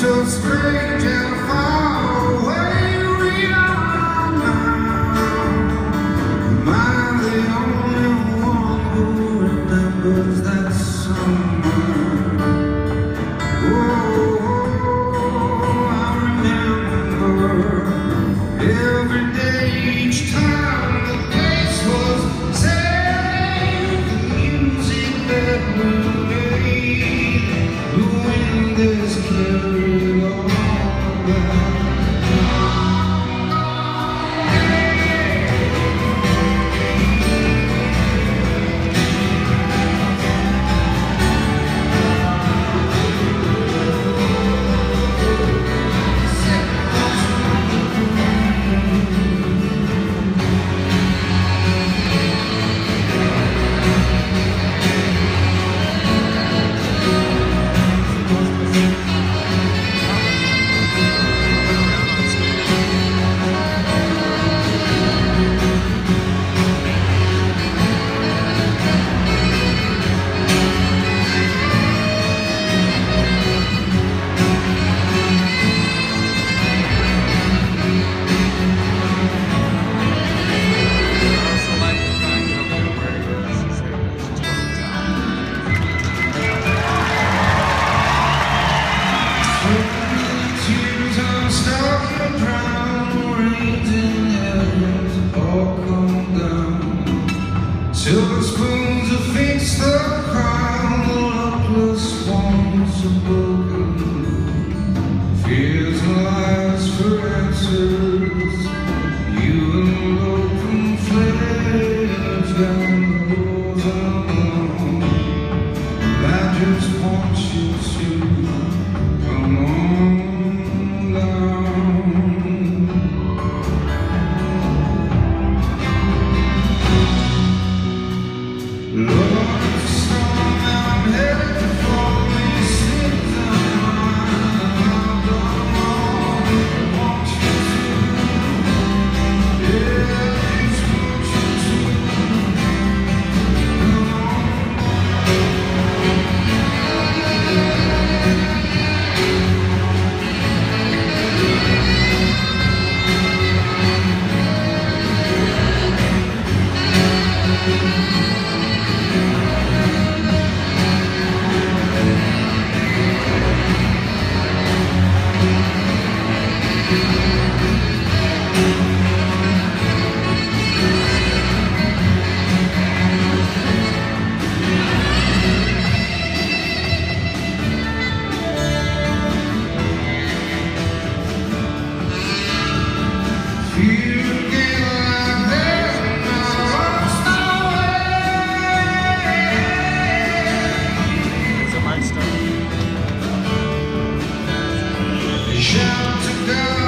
so strange and far away we are now. Am I the only one who remembers that summer? Oh, I remember every day, each time the place was saved, the music that we made, the wind is carried on back. Silver spoons affix the crown, the luckless ones are broken. Fears and lies for answers, you and open flares down the roads alone. I just want you to come on down. Lord, storm, I'm headed to fall. You sit down, I've done all I want you to. Yeah, I just want you to come shout to God.